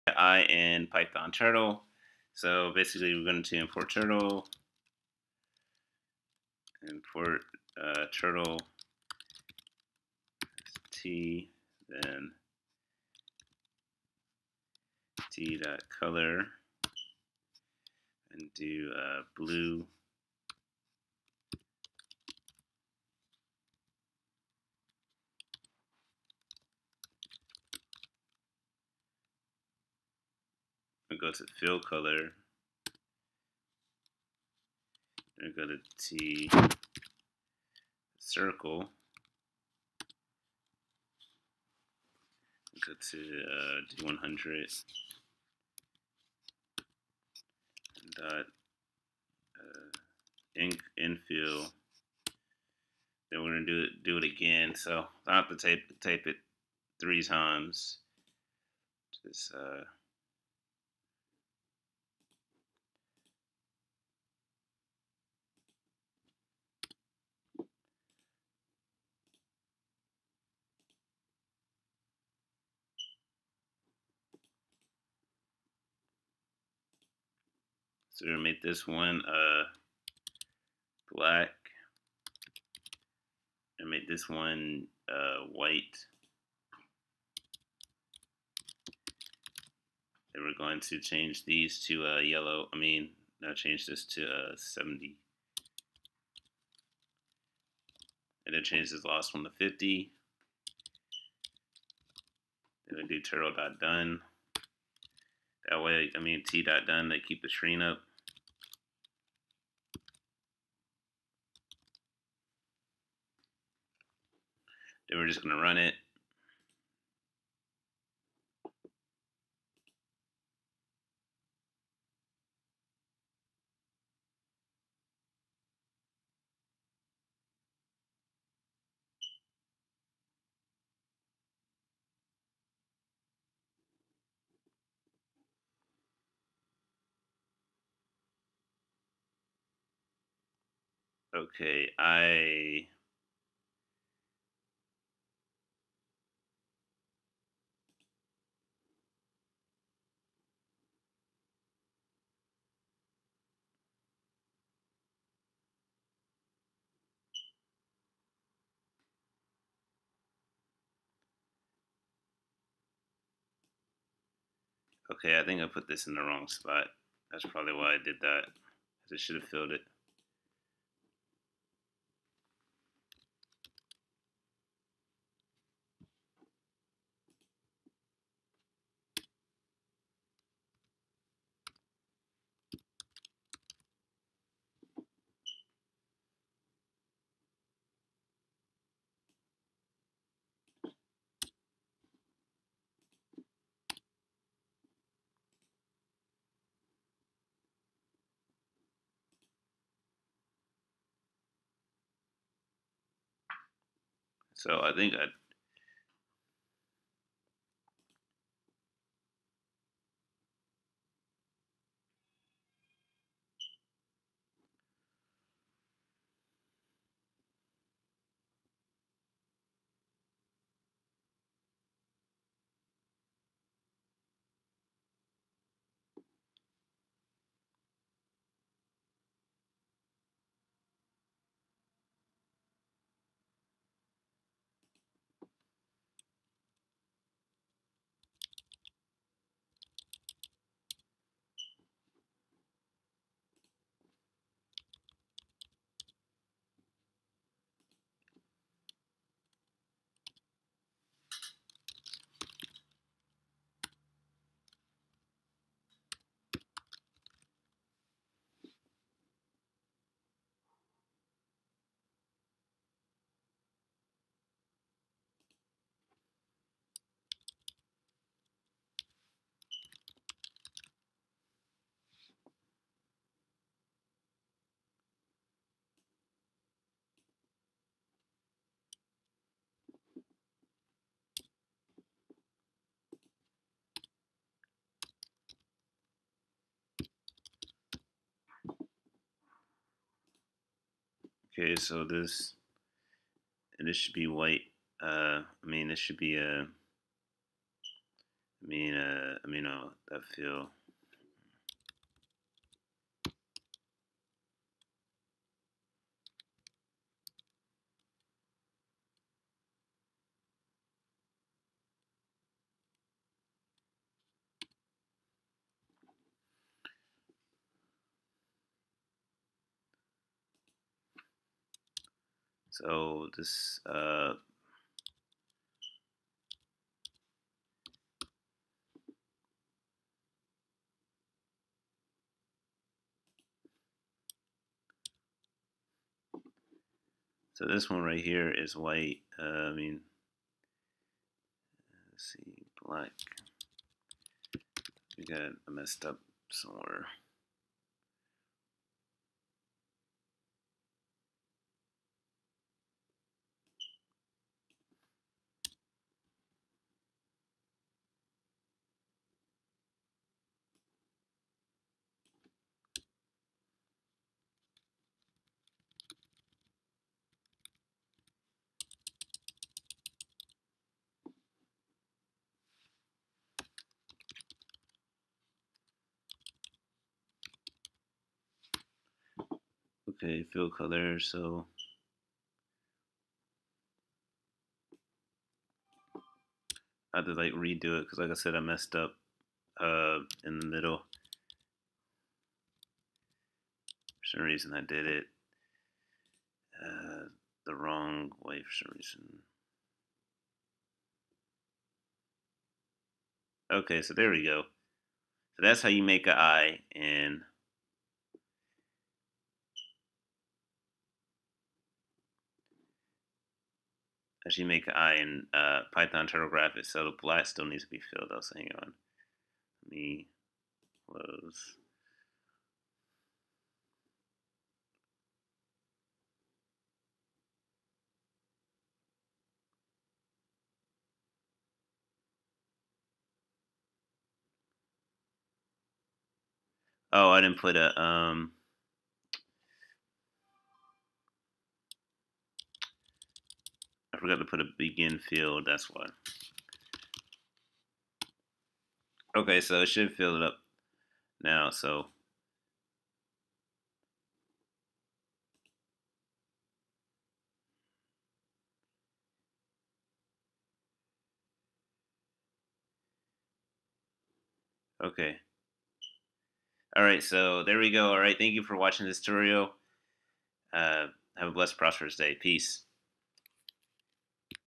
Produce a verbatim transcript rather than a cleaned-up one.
I in Python turtle. So basically we're going to import turtle, import uh, turtle t, then t dot color, and do uh, blue. We go to fill color. Then go to T circle. Go to uh, D one hundred. Dot uh, in, infill. Then we're gonna do it do it again. So I have to type type it three times. Just uh, so we're gonna make this one uh black and make this one uh white. And we're going to change these to uh, yellow. I mean, now change this to uh, seventy. And then change this last one to fifty. Then we do turtle dot done. That way, I mean t dot done, they keep the screen up. Then we're just gonna run it. Okay, I Okay, I think I put this in the wrong spot. That's probably why I did that. I should have filled it. So I think I okay. So this this should be white. Uh, I mean this should be a I mean, uh, I mean, uh, that field. So this, uh, so this one right here is white. Uh, I mean, let's see, black. We got I messed up somewhere. Okay, fill color. So I had to like redo it because, like I said, I messed up uh, in the middle. For some reason, I did it uh, the wrong way. For some reason. Okay, so there we go. So that's how you make an eye in as you make an eye in uh, Python Turtle Graphics. So the black still needs to be filled out. So hang on. Let me close. Oh, I didn't put a um. I forgot to put a begin field. That's why. Okay, so it should fill it up now. So okay. All right, so there we go. All right, thank you for watching this tutorial. Uh, have a blessed, prosperous day. Peace.